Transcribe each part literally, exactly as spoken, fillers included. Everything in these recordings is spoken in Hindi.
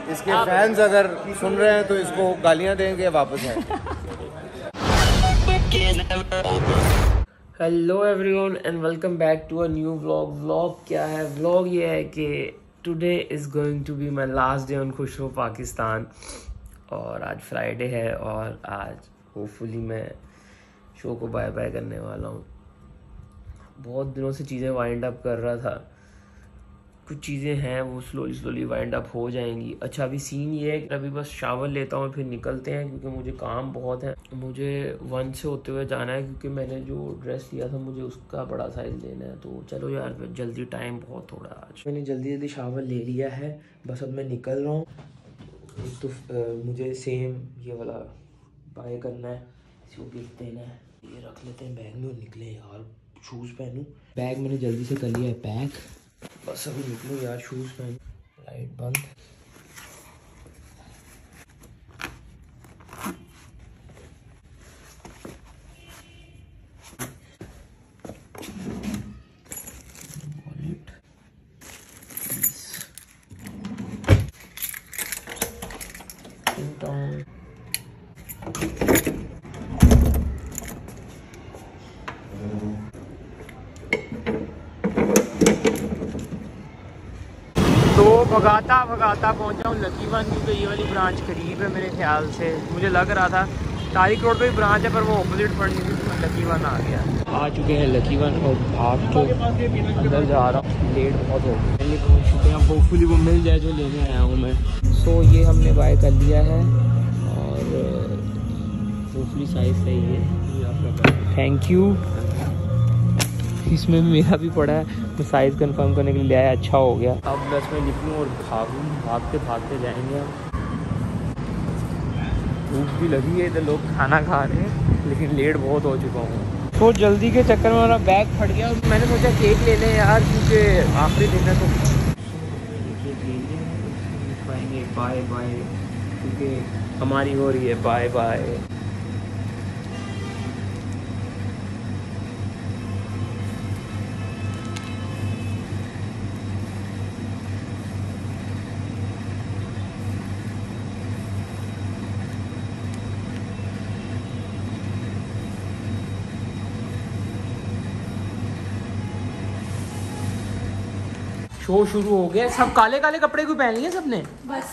इसके फैंस अगर सुन रहे हैं तो इसको गालियां देंगे वापस है। Hello everyone and welcome back to a new vlog. Vlog क्या है? व्लॉग ये है कि today is going to be my last day on खुश हो पाकिस्तान। और आज फ्राइडे है और आज होपफुली मैं शो को बाय बाय करने वाला हूँ। बहुत दिनों से चीज़ें वाइंड अप कर रहा था, कुछ चीज़ें हैं वो स्लोली स्लोली वाइंड अप हो जाएंगी। अच्छा अभी सीन ये है कि अभी बस शावर लेता हूँ फिर निकलते हैं, क्योंकि मुझे काम बहुत है। मुझे वन से होते हुए जाना है क्योंकि मैंने जो ड्रेस लिया था मुझे उसका बड़ा साइज़ लेना है। तो चलो यार जल्दी, टाइम बहुत थोड़ा आज। मैंने जल्दी जल्दी शावर ले लिया है, बस अब मैं निकल रहा हूँ। एक तो आ, मुझे सेम ये वाला बाय करना है, इसको गिफ्ट देना है। ये रख लेते हैं बैग में और निकले यार। शूज़ पहनूँ, बैग मैंने जल्दी से कर लिया है पैक, बस अभी निकलो यार। शूज़ पहन, लाइट बंद। तो भगाता भगाता पहुंचा हूँ लकी वन, क्योंकि ये वाली ब्रांच करीब है मेरे ख्याल से। मुझे लग रहा था तारिक रोड पे भी ब्रांच है पर वो ऑपोजिट पड़नी थी, तो लकी वन आ गया। आ चुके हैं लकी वन और भाग के अंदर जा रहा हूँ, लेट बहुत हो गया। पहले पहुँच चुके हैं, होपफुली वो मिल जाए जो लेने आया हूँ मैं। सो ये हमने बाय कर लिया है और होपफुली साइज़ सही है। Thank you. इसमें मेरा भी पड़ा है, तो साइज़ कंफर्म करने के लिए आया, अच्छा हो गया। अब बस मैं निकलूँ और भागूँ, भागते भागते जाएंगे हम। भूख भी लगी है, इधर लोग खाना खा रहे हैं लेकिन लेट बहुत हो चुका हूँ। तो जल्दी के चक्कर में मेरा बैग फट गया और मैंने सोचा केक ले लें यार, क्योंकि आखिरी दिन है। तो केक ले लें, खाएंगे बाय बाय, क्योंकि हमारी हो रही है बाय बाय। शो शुरू हो गया। सब काले काले कपड़े क्यों पहन लिए सबने? बस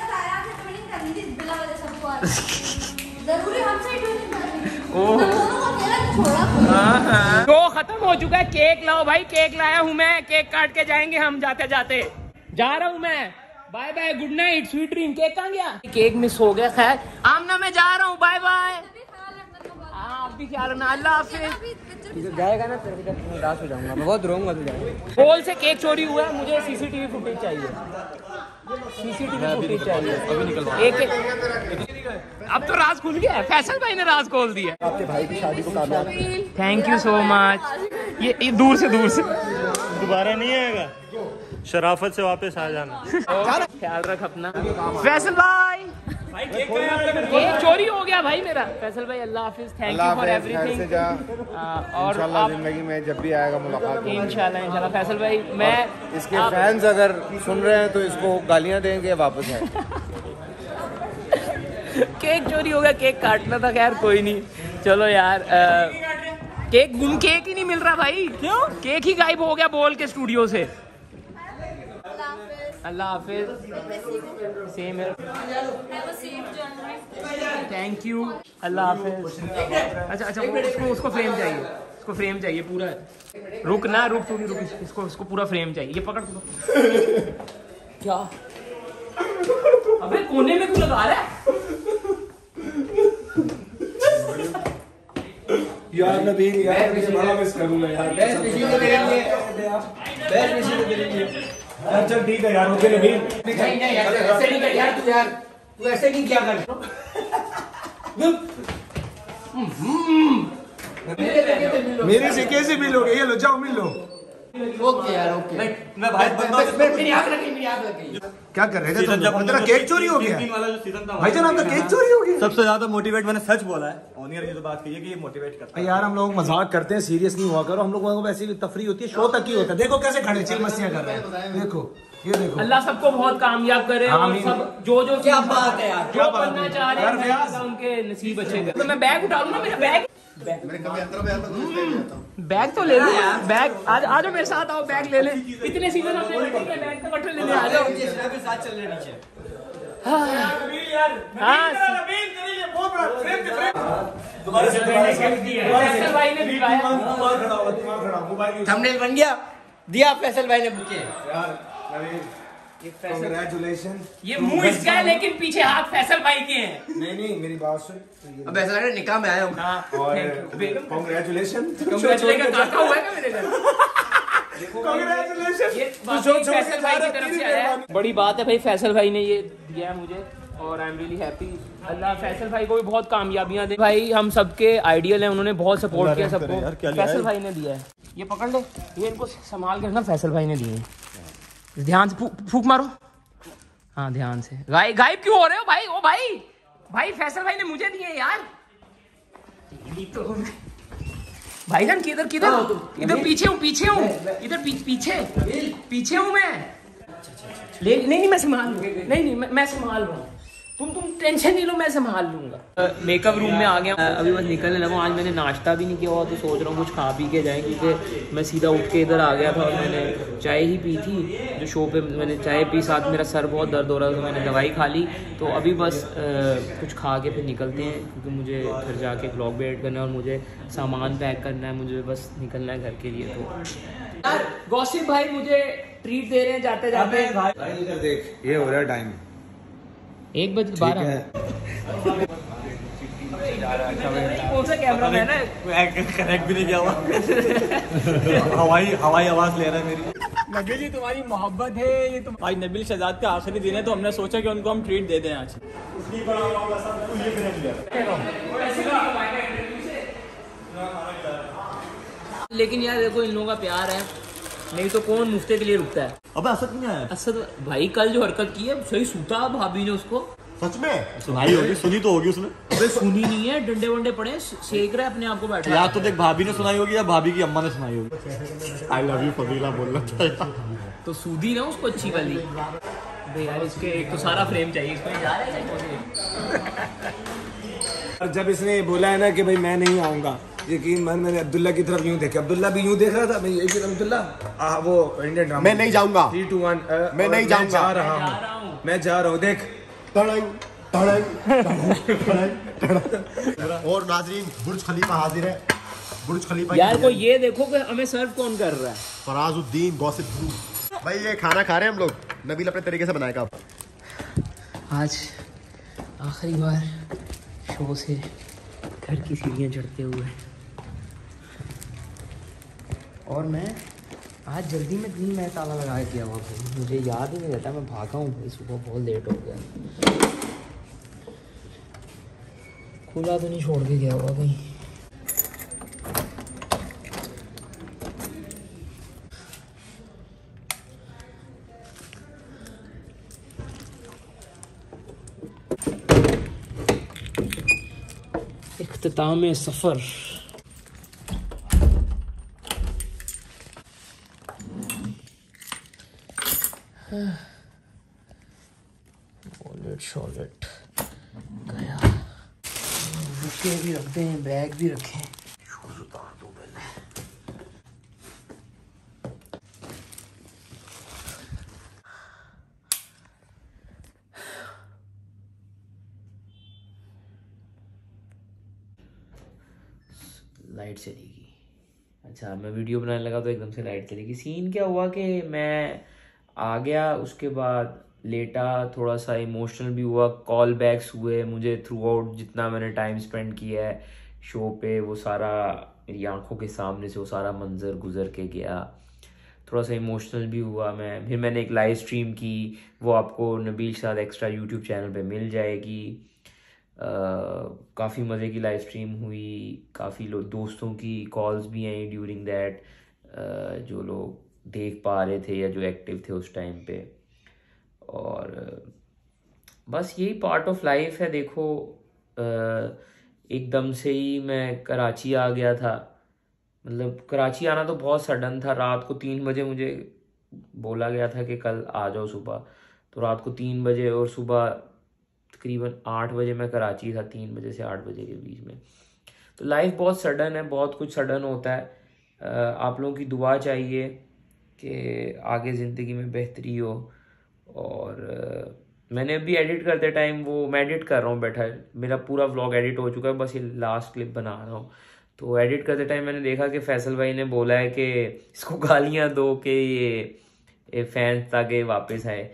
शो खत्म हो चुका है। केक लाओ भाई, केक लाया हूँ मैं, केक काट के जाएंगे हम जाते जाते। जा रहा हूँ मैं, bye bye, good night, sweet dream. Cake कहाँ गया? केक मिस हो गया। खैर आमना मैं जा रहा हूँ, बाय बाय। हाँ आप भी ख्याल रखना, अल्लाह हाफिज़। जाएगा ना तेरे को उदास हो जाऊंगा, मैं बहुत रोऊंगा तुझे। होल से केक चोरी हुआ है, मुझे सीसीटीवी फुटेज चाहिए, सीसीटीवी फुटेज चाहिए। अभी निकलवा एक एक। अब तो राज खुल गया, फैसल भाई ने राज खोल दिया। आपके भाई की शादी को कामयाब। Thank you so much. ये, ये दूर से दूर से दोबारा नहीं आएगा, शराफत से वापस आ जाना। ख्याल रख अपना फैसल भाई। केक चोरी हो गया भाई मेरा। फैसल भाई अल्लाह हाफिज़, थैंक यू फॉर एवरीथिंग। और इंशाल्लाह जिंदगी में जब भी आएगा मुलाकात इंशाल्लाह इंशाल्लाह। फैसल भाई मैं, इसके फैंस अगर सुन रहे हैं तो इसको गालियां देंगे वापस है। केक चोरी हो गया, केक काटना था, खैर कोई नहीं। चलो यार आ, केक गुम, केक ही नहीं मिल रहा भाई। क्यों? केक ही गायब हो गया बोल के स्टूडियो से। अल्लाह हाफिज़, सेम है, थैंक यू, अल्लाह हाफिज़। अच्छा अच्छा उसको उसको फ्रेम चाहिए, उसको फ्रेम चाहिए पूरा। रुक ना रुक, तू रुक, इसको उसको पूरा फ्रेम चाहिए। ये पकड़ क्या? अबे कोने में क्यों लगा रहा है यार? नबील यार मुझे बड़ा मिस करूंगा यार। बेस्ट विशिंग है तेरे लिए, बेस्ट विशिंग है तेरे लिए। चल ठीक है यार, ओके नबील। नहीं नहीं यार ऐसे नहीं कर यार, तू यार तू ऐसे नहीं क्या कर। मेरे से कैसे मिलोगे? ये लो जाओ मिल लो। ओके यार ओके। मैं भाई मेरी आंख लगी, मेरी आंख लगी। क्या कर रहे थे तुम? तेरा केक चोरी हो गया भाईजान, आपका केक चोरी हो गया। सबसे ज्यादा मोटिवेट मैंने सच बोला है, ऑनियर की तो बात कही है कि ये मोटिवेट करता है। यार हम लोग मजाक करते हैं, सीरियस नहीं हुआ करो। हम लोगों को वैसे भी तफरी होती है, शो तक ही होता है। देखो कैसे खड़े चिल मस्तियां कर रहे हैं, देखो ये देखो, अल्लाह सबको बहुत कामयाब करे और सब जो जो क्या बात है यार, जो बनना चाह रहे हैं उनके नसीब अच्छे करे। तो मैं बैग उठा लूँ ना, मेरा बैग बैग तो ले लो यार, बैग आज आ जाओ मेरे साथ, आओ बैग ले ले। इतने सीजन हमने बैग का कट्ठे लेने आ जाओ। साथ चल रहे नीचे। थंबनेल बन गया, दिया फैसल भाई ने बुके। कांग्रेचुलेशन। ये मुंह इसका है लेकिन पीछे हाथ फैसल भाई के हैं। नहीं नहीं मेरी बात सुन, अब ऐसा लग रहा है निकाह में आया हूँ। और कांग्रेचुलेशन। काका हुआ है क्या मेरे घर? कांग्रेचुलेशन। ये फैसल भाई की तरफ से आया है, बड़ी बात है भाई। फैसल भाई ने ये दिया है मुझे और I am really happy. Allah Faisal भाई को भी बहुत कामयाबियां दे भाई, हम सबके आइडियल हैं, उन्होंने बहुत सपोर्ट किया सबको। फैसल भाई ने दिया है, ये पकड़ ले, ये इनको संभाल कर ना फैसल भाई ने दिए। ध्यान से फूक मारो, हाँ ध्यान से। गायब गायब क्यों हो रहे हो भाई? ओ भाई भाई फैसल भाई ने मुझे दिए यार। भाईजान किधर किधर इधर पीछे हूँ, पीछे हूँ इधर पीछे पीछे हूँ मैं। ले नहीं नहीं मैं संभाल लूँ, नहीं नहीं मैं, मैं संभाल रहा हूँ, तुम तुम टेंशन नहीं लो, मैं संभाल लूंगा। मेकअप रूम में आ गया, अभी बस निकलने लगा। आज मैंने नाश्ता भी नहीं किया हुआ, तो सोच रहा हूँ कुछ खा पी के जाएं, क्योंकि मैं सीधा उठ के इधर आ गया था और मैंने चाय ही पी थी जो शो पे मैंने चाय पी, साथ मेरा सर बहुत दर्द हो रहा था तो मैंने दवाई खा ली। तो अभी बस आ, कुछ खा के फिर निकलते हैं, क्योंकि मुझे घर जाके व्लॉग भी एडिट करना है और मुझे सामान पैक करना है, मुझे बस निकलना है घर के लिए। तो यार गॉसिप भाई मुझे ट्रीट दे रहे हैं जाते जाते। भाई इधर देख, ये हो रहा है टाइम एक बजे बारह। कौन सा कैमरा मैन है? कनेक्ट भी नहीं किया हुआ। हवाई हवाई आवाज ले रहा है मेरी। नबील जी तुम्हारी मोहब्बत है ये, तुम आज नबील शहजाद का आखिरी दिन है तो हमने सोचा कि उनको हम ट्रीट दे दें आज। लेकिन यार देखो इन लोगों का प्यार है, नहीं तो कौन मुफ्ते के लिए रुकता है। अबे असद नहीं आया? असद भाई कल जो हरकत की है सही सूता भाभी ने उसको। सच में सुनाई होगी, सुनी तो होगी उसने। अबे सुनी नहीं है, डंडे वंडे पड़े, सेक रहा है अपने आप को बैठा। या तो देख भाभी ने सुनाई होगी या भाभी की अम्मा ने सुनाई होगी। आई लव यू फजीला बोलना था तो सूदी ना उसको अच्छी वाली। अबे यार इसके एक तो सारा फ्रेम चाहिए इसमें, जा रहा है। और जब इसने बोला है ना कि भाई मैं नहीं आऊंगा, यकीन मान मैंने अब्दुल्ला की तरफ यूं देखा, अब्दुल्ला भी यूं देख रहा था, मैं ये भी अब्दुल्ला आ, वो इंडियन ड्रामा। मैं नहीं जाऊंगा। थ्री टू वन मैं नहीं जाऊंगा। जा रहा हूँ, मैं जा रहा हूँ। देख और नाजरीन बुर्ज खलीफा हाजिर है। बुर्ज खलीफा यार को ये देखो कि हमें सर्व कौन कर रहा है। फराजुद्दीन गॉसिप भाई, ये खाना खा रहे हैं हम लोग, नबील अपने तरीके से बनाएगा। आज आखिरी बार शो से घर की सीढ़ियाँ चढ़ते हुए, और मैं आज जल्दी में दिन में ताला लगा के गया हुआ, मुझे याद ही नहीं रहता, मैं भागा हूँ भाई, सुबह बहुत लेट हो गया। खुला तो नहीं छोड़ के गया हुआ कहीं। इख्तिताम सफर। वॉलेट शॉलेट गया, बुके भी रखते हैं, बैग भी रखे हैं। शूज उतार दो पहले। लाइट चलेगी। अच्छा मैं वीडियो बनाने लगा तो एकदम से लाइट चलेगी। सीन क्या हुआ कि मैं आ गया, उसके बाद लेटा, थोड़ा सा इमोशनल भी हुआ, कॉल बैक्स हुए मुझे थ्रू आउट, जितना मैंने टाइम स्पेंड किया है शो पे वो सारा मेरी आंखों के सामने से वो सारा मंजर गुजर के गया। थोड़ा सा इमोशनल भी हुआ मैं। फिर मैंने एक लाइव स्ट्रीम की, वो आपको Nabeel Shahzad extra YouTube channel पे मिल जाएगी। काफ़ी मज़े की लाइव स्ट्रीम हुई, काफ़ी लोग दोस्तों की कॉल्स भी आई ड्यूरिंग दैट, जो लोग देख पा रहे थे या जो एक्टिव थे उस टाइम पे। और बस यही पार्ट ऑफ लाइफ है। देखो एकदम से ही मैं कराची आ गया था, मतलब कराची आना तो बहुत सडन था। रात को तीन बजे मुझे बोला गया था कि कल आ जाओ सुबह, तो रात को तीन बजे और सुबह तकरीबन आठ बजे मैं कराची था, तीन बजे से आठ बजे के बीच में। तो लाइफ बहुत सडन है, बहुत कुछ सडन होता है। आप लोगों की दुआ चाहिए कि आगे ज़िंदगी में बेहतरी हो। और मैंने अभी एडिट करते टाइम, वो मैं एडिट कर रहा हूँ बैठा, मेरा पूरा व्लॉग एडिट हो चुका है, बस ये लास्ट क्लिप बना रहा हूँ। तो एडिट करते टाइम मैंने देखा कि फैसल भाई ने बोला है कि इसको गालियाँ दो कि ये, ये फैंस ताकि वापस आए।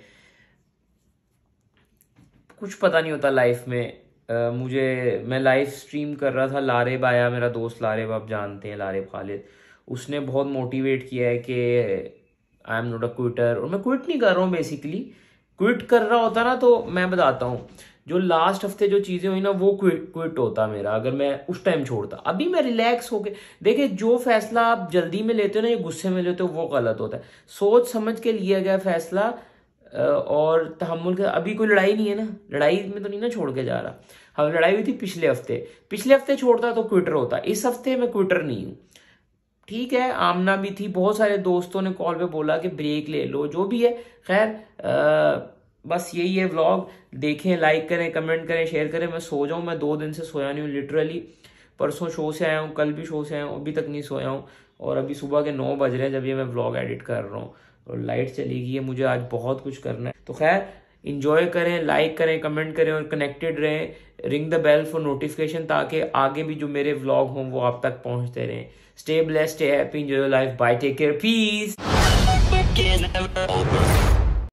कुछ पता नहीं होता लाइफ में। Uh, मुझे मैं लाइव स्ट्रीम कर रहा था, लारेब आया, मेरा दोस्त लारेब, आप जानते हैं लारेब खालिद, उसने बहुत मोटिवेट किया है कि I am not a quitter. और मैं क्विट नहीं कर रहा हूँ, बेसिकली क्विट कर रहा होता ना तो मैं बताता हूँ, जो लास्ट हफ्ते जो चीज़ें हुई ना वो क्विट क्विट होता मेरा, अगर मैं उस टाइम छोड़ता। अभी मैं रिलैक्स होके, देखिए जो फैसला आप जल्दी में लेते हो ना, ये गुस्से में लेते हो, वो गलत होता है। सोच समझ के लिया गया फैसला और तहम्मुल का, अभी कोई लड़ाई नहीं है ना, लड़ाई में तो नहीं ना छोड़ के जा रहा। हम लड़ाई हुई थी पिछले हफ्ते, पिछले हफ्ते छोड़ता तो क्विटर होता, इस हफ्ते मैं क्विटर नहीं हूँ। ठीक है, आमना भी थी, बहुत सारे दोस्तों ने कॉल पे बोला कि ब्रेक ले लो, जो भी है। खैर बस यही है व्लॉग, देखें, लाइक करें, कमेंट करें, शेयर करें। मैं सो जाऊँ, मैं दो दिन से सोया नहीं हूँ लिटरली। परसों शो से आया हूँ, कल भी शो से आया हूँ, अभी तक नहीं सोया हूँ। और अभी सुबह के नौ बज रहे हैं जब ये मैं व्लॉग एडिट कर रहा हूँ, और लाइट चली गई है, मुझे आज बहुत कुछ करना है। तो खैर इंजॉय करें, लाइक करें, कमेंट करें और कनेक्टेड रहें। Ring the bell for notification, ताकि आगे भी जो मेरे व्लॉग हों वो आप तक पहुंचते रहें। Stay blessed, stay happy, enjoy your life, bye, take care, piece.